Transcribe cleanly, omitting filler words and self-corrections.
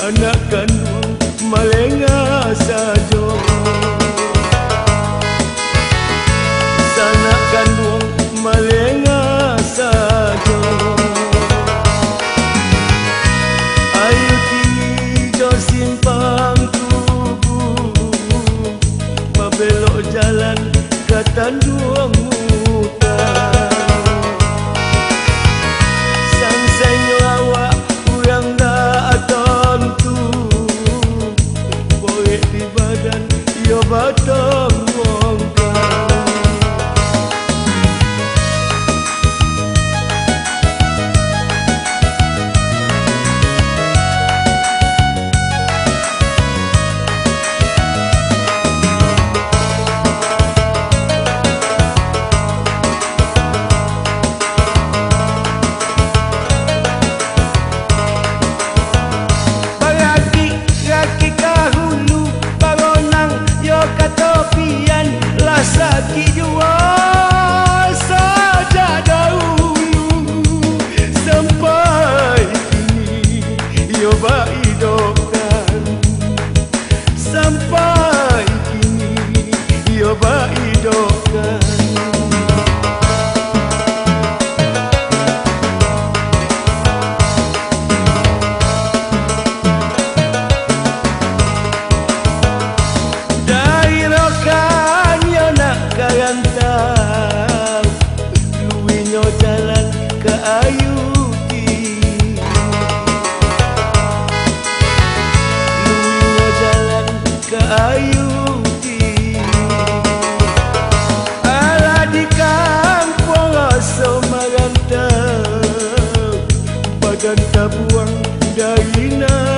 anak kandung malenga sajo, anak kandung malenga sajo. Ayu tido simpang tubuh, babelok jalan ke Tanjung Mutar. Sang senyo awak urang dak tentu, boleh di badan yo batang wongkar. Saki jua saja dahulu, sampai kini yo baidokan, sampai kini yo baidokan. Karantau luwinyo jalan ke Ayuki, luwinyo jalan ke Ayuki. Ala di kampung aso marantau, badan tabuang dari